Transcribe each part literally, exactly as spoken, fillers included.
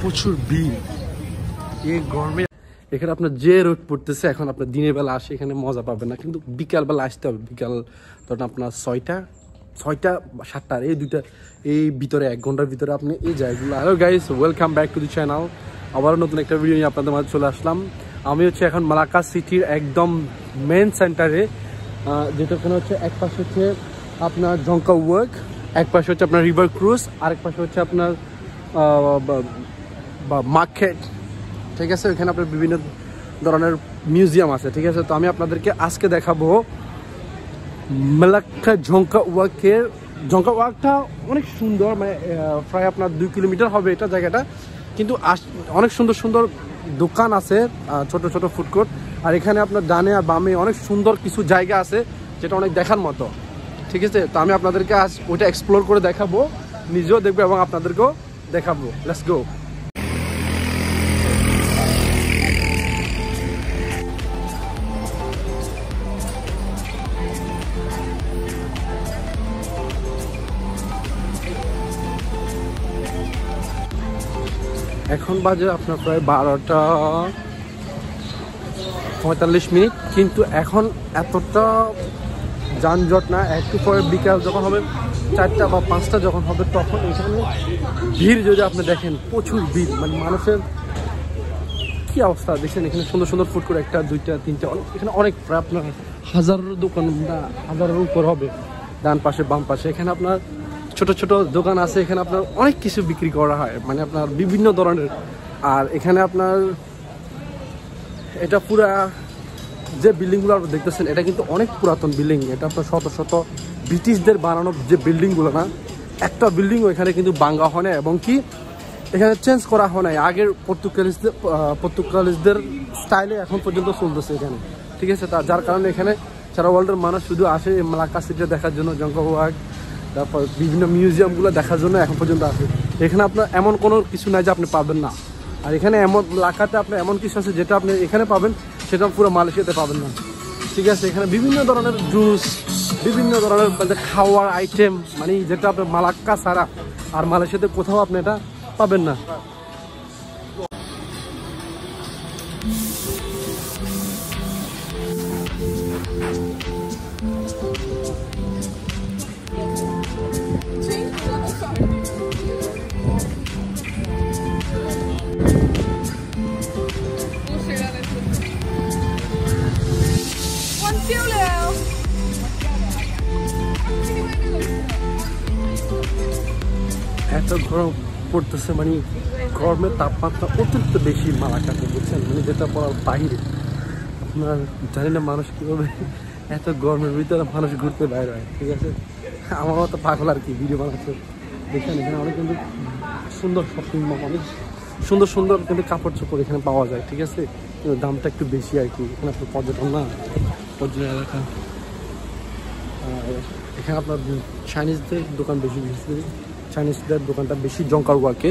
প্রচুর ভিড় এই গরমে। এখানে আপনার যে রোদ পড়তেছে, এখন আপনার দিনের বেলা আসে এখানে মজা পাবেন না, কিন্তু বিকাল বেলা আসতে হবে। বিকাল ধরেন আপনার ছয়টা ছয়টা সাতটার এই দুইটা এই ভিতরে এক ঘন্টার ভিতরে আপনি এই জায়গাগুলো। Hello guys, welcome back to the channel. আবারও নতুন একটা ভিডিও নিয়ে আপনাদের মাঝে চলে আসলাম। আমি হচ্ছে এখন মালাক্কা সিটির একদম মেন সেন্টারে, যেটা ওখানে হচ্ছে এক পাশে হচ্ছে আপনার জঙ্কা ওয়ার্ক, এক পাশে হচ্ছে আপনার রিভার ক্রুজ, আরেক পাশে হচ্ছে আপনার মার্কেট। ঠিক আছে, এখানে আপনার বিভিন্ন ধরনের মিউজিয়াম আছে। ঠিক আছে, তো আমি আপনাদেরকে আজকে দেখাবো মালাক্কা জঙ্কা ওয়ার্কের। জঙ্কা ওয়ার্কটা অনেক সুন্দর, মানে প্রায় আপনার দুই কিলোমিটার হবে এটা জায়গাটা, কিন্তু অনেক সুন্দর সুন্দর দোকান আছে, ছোট ছোট ফুডকোর্ট। আর এখানে আপনার ডানে আর বামে অনেক সুন্দর কিছু জায়গা আছে যেটা অনেক দেখার মতো। ঠিক আছে, তো আমি আপনাদেরকে আজ ওইটা এক্সপ্লোর করে দেখাবো, নিজেও দেখবো এবং আপনাদেরকেও দেখাবো। Let's go. এখন বাজে আপনার প্রায় বারোটা পঁয়তাল্লিশ মিনিট, কিন্তু এখন এতটা যানজট না। একটু পরে বিকাল যখন হবে, চারটা বা পাঁচটা যখন হবে, তখন এখানে ভিড় যদি আপনি দেখেন, প্রচুর ভিড়, মানে মানুষের কি অবস্থা দেখছেন। এখানে সুন্দর সুন্দর ফুড কোর্ট, একটা দুইটা তিনটা, এখানে অনেক প্রায় আপনার হাজারের দোকান, হাজারের উপর হবে ডান পাশে বাম পাশে। এখানে আপনার ছোট ছোট দোকান আছে, এখানে আপনার অনেক কিছু বিক্রি করা হয়, মানে আপনার বিভিন্ন ধরনের। আর এখানে আপনার এটা পুরা যে বিল্ডিংগুলো আপনারা দেখতেছেন, এটা কিন্তু অনেক পুরাতন বিল্ডিং। এটা আপনার শত শত ব্রিটিশদের বানানো যে বিল্ডিংগুলো না, একটা বিল্ডিংও এখানে কিন্তু ভাঙা হয় না, এবং কি এখানে চেঞ্জ করা হয় নাই। আগের পর্তুগালিজদের পর্তুগালিজদের স্টাইলে এখন পর্যন্ত চলতেছে এখানে। ঠিক আছে, তা যার কারণে এখানে সারা ওয়ার্ল্ডের মানুষ শুধু আসে মালাক্কা সিটি দেখার জন্য, জঙ্কা ওয়ার্ক, তারপর বিভিন্ন মিউজিয়ামগুলো দেখার জন্য এখন পর্যন্ত আসে। এখানে আপনার এমন কোনো কিছু নাই যে আপনি পাবেন না। আর এখানে এমন এলাকাতে আপনার এমন কিছু আছে যেটা আপনি এখানে পাবেন সেটা পুরো মালয়েশিয়াতে পাবেন না। ঠিক আছে, এখানে বিভিন্ন ধরনের জুস, বিভিন্ন ধরনের খাওয়ার আইটেম, মানে যেটা আপনার মালাক্কা ছাড়া আর মালয়েশিয়াতে কোথাও আপনি এটা পাবেন না। এত গরম পড়তেছে, মানে গরমের তাপমাত্রা অত্যন্ত বেশি মালাক্কাতে, বুঝছেন, মানে যেটা পড়ার বাইরে। আপনার জানি না মানুষ কীভাবে এত গরমের ভিতরে মানুষ ঘুরতে বাইরে হয়। ঠিক আছে, আমার মতো পাগল আর কি ভিডিও বানাচ্ছে। দেখেন এখানে অনেক কিন্তু সুন্দর শপিং মল, অনেক সুন্দর সুন্দর কিন্তু কাপড় চোপড় এখানে পাওয়া যায়। ঠিক আছে, কিন্তু দামটা একটু বেশি আর কি। এখানে আপনার পর্যটন না, পর্যটন এলাকা। এখানে আপনার চাইনিজদের দোকান বেশি, বেশি চাইনিজদের দোকানটা বেশি জঙ্কা ওয়ার্কে।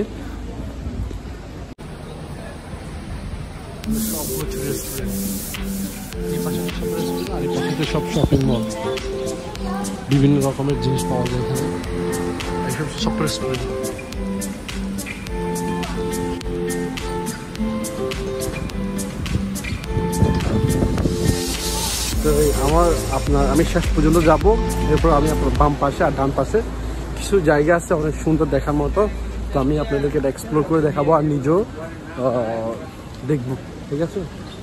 সব হচ্ছে রেস্টুরেন্ট, এই পাশে সব রেস্টুরেন্ট আর এই পাশে সব শপিং মল, বিভিন্ন রকমের জিনিস পাওয়া যায় এখানে। এসব সব রেস্টুরেন্ট। তো আমার আপনার আমি শেষ পর্যন্ত যাব, এরপর আমি আপনার বাম পাশে আর ডান পাশে কিছু জায়গা আছে অনেক সুন্দর দেখার মতো। তো আমি আপনাদেরকে এটা এক্সপ্লোর করে দেখাবো আর নিজেও দেখবো। ঠিক আছে,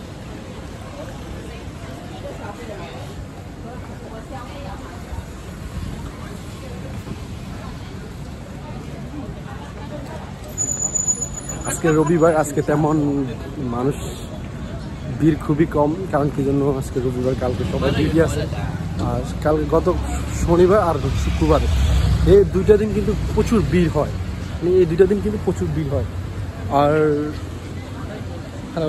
আজকে রবিবার, আজকে তেমন মানুষ ভিড় খুবই কম। কারণ কি জন্য আজকে রবিবার, কালকে সবাই ডিউটি আছে। আর কালকে গত শনিবার আর শুক্রবার এই দুইটা দিন কিন্তু প্রচুর ভিড় হয়, মানে এই দুইটা দিন কিন্তু প্রচুর ভিড় হয়। আর হ্যালো,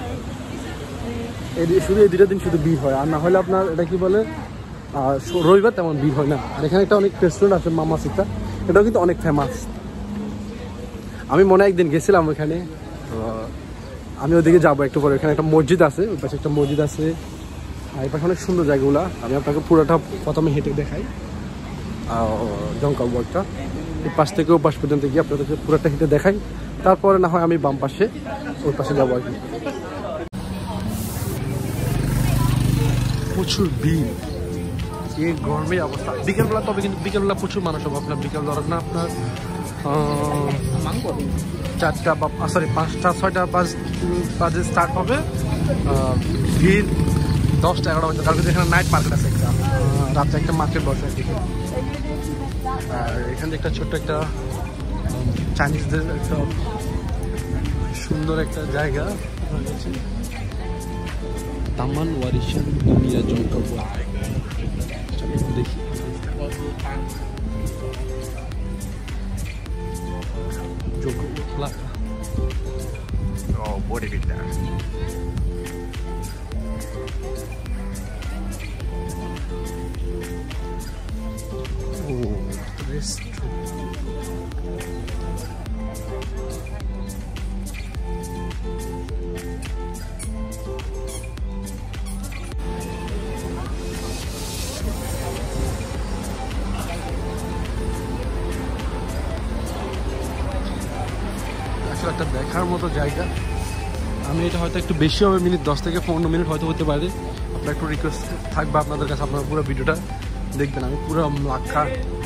এই শুধু এই দুইটা দিন শুধু ভিড় হয়, আর না হলে আপনার এটা কি বলে রবিবার তেমন ভিড় হয় না। আর এখানে একটা অনেক রেস্টুরেন্ট আছে মামা সিটা, এটাও কিন্তু অনেক ফেমাস। আমি মনে একদিন গেছিলাম ওখানে, আমি ওদিকে যাবো একটু পরে। এখানে একটা মসজিদ আছে, ওই পাশে একটা মসজিদ আছে, আর এই পাশে অনেক সুন্দর জায়গাগুলো। আমি আপনাকে পুরোটা প্রথমে হেঁটে দেখাই জঙ্কা ওয়ার্কটা, এই পাশ থেকে ও পাশ পর্যন্ত গিয়ে আপনাদেরকে পুরোটা হেঁটে দেখাই, তারপরে না হয় আমি বাম পাশে ওই পাশে যাবো আর কি। প্রচুর ভিড়, এই গরমে অবস্থা। বিকেলবেলা তবে কিন্তু বিকেলবেলা প্রচুর মানুষ হবে। আপনার বিকেল ধরেন না আপনার চারটা বা সরি পাঁচটা ছয়টা বাজ বাজে স্টার্ট হবে, ভিড় দশটা এগারোটা বাজে। কারণ এখানে নাইট মার্কেট আছে, একটা রাত্রে একটা মার্কেট বসে আর কি। আর এখানে একটা ছোট্ট একটা চাইনিজদের একটা সুন্দর একটা জায়গা তামান ওয়ারিশান দুনিয়া জঙ্কাবু দেখি। Oh, bodybuilder. Oh, restaurant. একটা দেখার মতো জায়গা। আমি এটা হয়তো একটু বেশি হবে, মিনিট দশ থেকে পনেরো মিনিট হয়তো হতে পারে। আপনার একটু রিকোয়েস্ট থাকবে আপনাদের কাছে, আপনারা পুরো ভিডিওটা দেখবেন। আমি পুরো লাক্ষা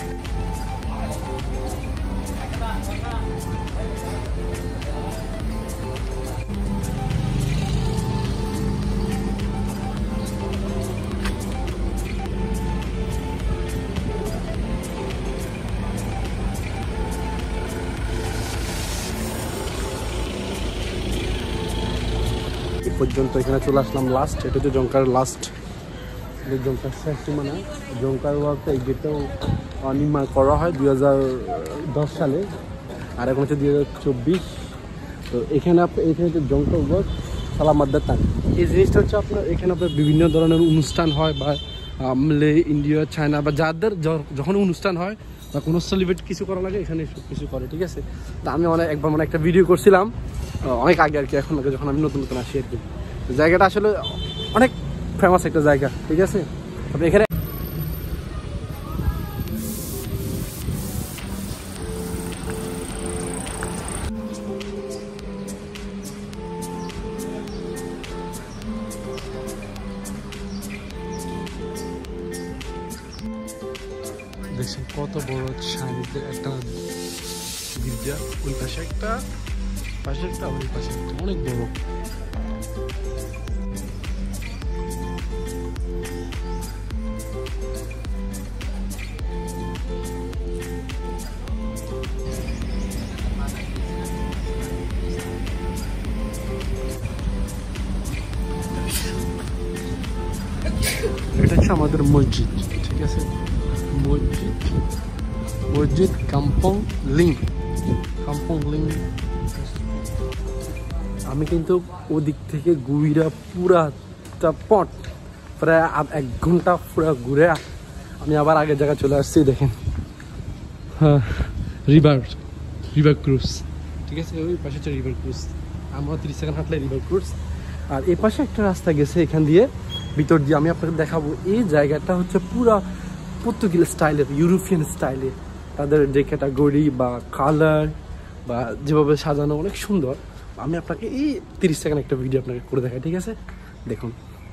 পর্যন্ত এখানে চলে আসলাম লাস্ট। এটা হচ্ছে জঙ্কার লাস্ট, জঙ্কার শেষ মানে জঙ্কার ওয়ার্কটা এই গেটটাও নির্মাণ করা হয় দুই হাজার দশ সালে, আর এখন হচ্ছে দুই হাজার চব্বিশ। তো এখানে আপনার এখানে হচ্ছে জঙ্কার ওয়ার্ক সালামাদ্দার টান। এই জিনিসটা হচ্ছে আপনার এখানে আপনার বিভিন্ন ধরনের অনুষ্ঠান হয়, বা আমলে ইন্ডিয়া চায়না বা যাদের যখন অনুষ্ঠান হয় বা কোনো সেলিব্রেট কিছু করা লাগে এখানে সব কিছু করে, ঠিক আছে। তা আমি অনেক একবার মানে একটা ভিডিও করছিলাম অনেক আগে আর কি, এখন আগে যখন আমি নতুন নতুন আসি আর কি। জায়গাটা আসলে অনেক ফেমাস একটা জায়গা, ঠিক আছে। তবে এখানে দেখছেন কত বড় চাইনিজদের একটা গির্জা, ওই পাশে একটা পাশে একটা ওই পাশে একটা অনেক বড়। এটা হচ্ছে আমাদের মসজিদ, ঠিক আছে। মসজিদ মসজিদ কাম্পং লিং কাম্পং লিং। আমি কিন্তু ওদিক থেকে ঘুরা পুরাটা পট প্রায় এক ঘন্টা পুরা ঘুরে আমি আবার আগের জায়গায় চলে আসছি। দেখেন হ্যাঁ, রিভার রিভার ক্রুজ, ঠিক আছে। ওই পাশে হচ্ছে রিভার ক্রুজ, আমরা তিরিশ সেকেন্ড হাঁটলে রিভার ক্রুজ। আর এই পাশে একটা রাস্তা গেছে এখান দিয়ে ভিতর দিয়ে, আমি আপনাকে দেখাবো। এই জায়গাটা হচ্ছে পুরা পর্তুগিজ স্টাইলের, ইউরোপিয়ান স্টাইলে। তাদের যে ক্যাটাগরি বা কালার বা যেভাবে সাজানো অনেক সুন্দর। আমি আপনাকে এই তিরিশ সেকেন্ড একটা ভিডিও আপনাকে করে দেখাই, ঠিক আছে। দেখুন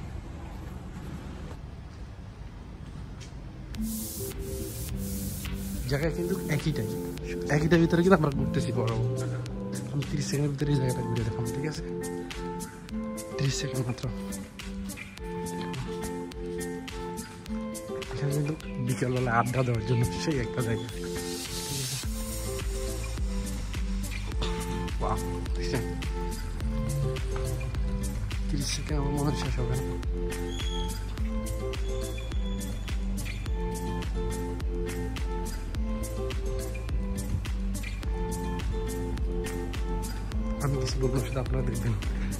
জায়গায় কিন্তু একইটাই একইটার ভিতরে কিন্তু আমরা ঘুরতেছি। বড় আমি তিরিশ সেকেন্ডের ভিতরে এই জায়গাটা ঘুরে দেখাবো, ঠিক আছে। তিরিশ সেকেন্ড মাত্র। এখানে কিন্তু বিকেলবেলা আড্ডা দেওয়ার জন্য সেই একটা জায়গা, তিরিশ সেকেন্ড আমার মনে হয় শেষ হবে না। আমি কিছু বলবো সেটা আপনারা দেখবেন।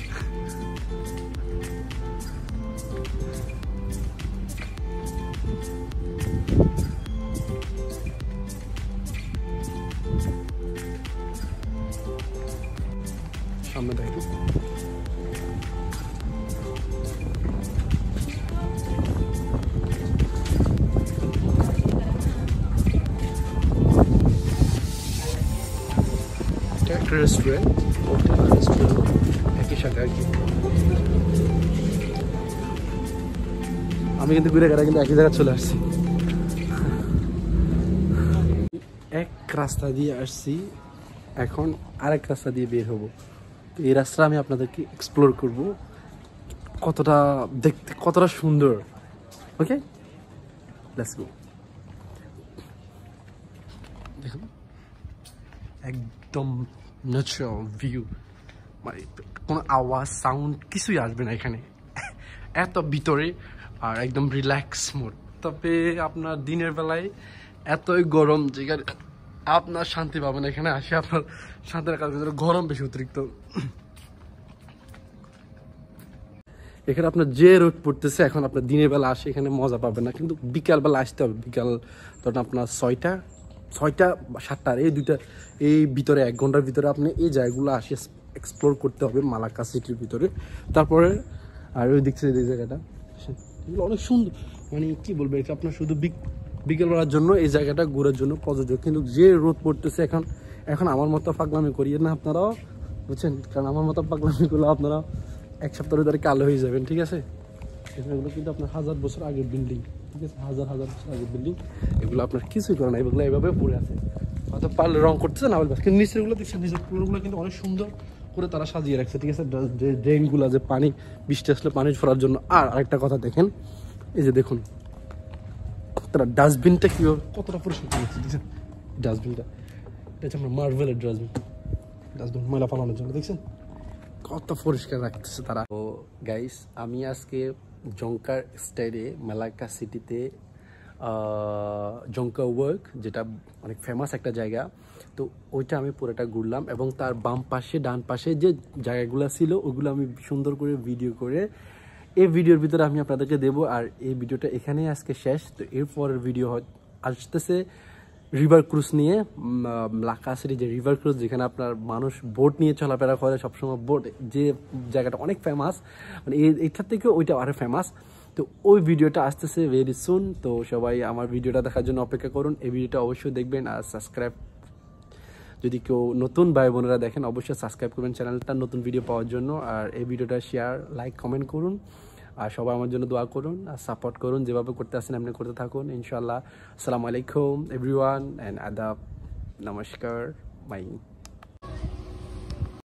সামনে দেখো একটা রেস্টুরেন্ট, হোটেল আর রেস্টুরেন্ট একই সাথে আর কি। আমি কিন্তু ঘুরে গেলে কিন্তু একই জায়গায় চলে আসছি। এক রাস্তা দিয়ে আসছি, এখন আরেক রাস্তা দিয়ে বের হবো। তো এই রাস্তা আমি আপনাদেরকে এক্সপ্লোর করব কতটা দেখতে কতটা সুন্দর। Okay, let's go. দেখুন একদম ন্যাচারাল ভিউ, মানে কোনো আওয়াজ সাউন্ড কিছুই আসবে না এখানে, এত ভিতরে আর একদম রিল্যাক্স মোড। তবে আপনার দিনের বেলায় এতই গরম যেখানে আপনার শান্তি পাবেন, এখানে আসে আপনার শান্তি রাখার ভিতরে গরম বেশি অতিরিক্ত। এখানে আপনার যে রোদ পড়তেছে, এখন আপনার দিনের বেলা আসে এখানে মজা পাবেন না, কিন্তু বিকালবেলা আসতে হবে। বিকাল ধরুন আপনার ছয়টা ছয়টা সাতটার এই দুইটা এই ভিতরে এক ঘন্টার ভিতরে আপনি এই জায়গাগুলো আসে এক্সপ্লোর করতে হবে মালাক্কা সিটির ভিতরে। তারপরে আর ওই দিক থেকে এই জায়গাটা এগুলো অনেক সুন্দর, মানে কি বলবো, এটা আপনার শুধু বিকেলবেলার জন্য এই জায়গাটা ঘোরার জন্য প্রযোজ্য। কিন্তু যে রোদ পড়তেছে এখন, এখন আমার মতো পাগলামি করিয়ে না আপনারাও, বুঝছেন? কারণ আমার মতো পাগলামি করলে আপনারা এক সপ্তাহের ধরে কালো হয়ে যাবেন, ঠিক আছে? এগুলো কিন্তু আপনার হাজার বছর আগের বিল্ডিং, ঠিক আছে? হাজার হাজার বছর আগের বিল্ডিং, এগুলো আপনার কিছুই করে না, এগুলো এইভাবে পড়ে আছে। হয়তো পারলে রং করতেছে না বলবে, কিন্তু নিচেরগুলো দেখছেন, নিচের ফ্লোরগুলো কিন্তু অনেক সুন্দর করে তারা সাজিয়ে রাখছে, ঠিক আছে? যে ড্রেনগুলো, যে পানি বৃষ্টি আসলে পানি ছড়ার জন্য। আর আরেকটা কথা দেখেন, এই যে দেখুন তারা ডাস্টবিনটা কীভাবে কতটা পরিষ্কার করে রাখছে, দেখছেন? ডাস্টবিনটা এটা হচ্ছে আমরা মার্ভেলের ডাস্টবিন, ডাস্টবিন ময়লা ফালানোর জন্য, দেখছেন কত পরিষ্কার রাখতেছে তারা। তো গাইস, আমি আজকে জঙ্কার স্টাইলে মালাক্কা সিটিতে জঙ্কা ওয়ার্ক, যেটা অনেক ফেমাস একটা জায়গা, তো ওইটা আমি পুরোটা ঘুরলাম এবং তার বাম পাশে ডান পাশে যে জায়গাগুলো ছিল ওগুলো আমি সুন্দর করে ভিডিও করে এই ভিডিওর ভিতরে আমি আপনাদেরকে দেবো। আর এই ভিডিওটা এখানেই আজকে শেষ। তো এরপরের ভিডিও আসতেছে রিভার ক্রুজ নিয়ে, মালাক্কা সিটি যে রিভার ক্রুজ, যেখানে আপনার মানুষ বোট নিয়ে চলাফেরা করে সবসময়, বোট, যে জায়গাটা অনেক ফেমাস, মানে এইটার থেকে ওইটা আরও ফেমাস। তো ওই ভিডিওটা আসতেছে ভেরি সুন। তো সবাই আমার ভিডিওটা দেখার জন্য অপেক্ষা করুন, এই ভিডিওটা অবশ্যই দেখবেন। আর সাবস্ক্রাইব, যদি কেউ নতুন ভাই বোনেরা দেখেন অবশ্যই সাবস্ক্রাইব করবেন চ্যানেলটা নতুন ভিডিও পাওয়ার জন্য। আর এই ভিডিওটা শেয়ার, লাইক, কমেন্ট করুন। আর সবাই আমার জন্য দোয়া করুন আর সাপোর্ট করুন, যেভাবে করতে আসেন এমনি করতে থাকুন ইনশাআল্লাহ। আসসালামু আলাইকুম এভরিওয়ান এন্ড আদাব, নমস্কার, বাই।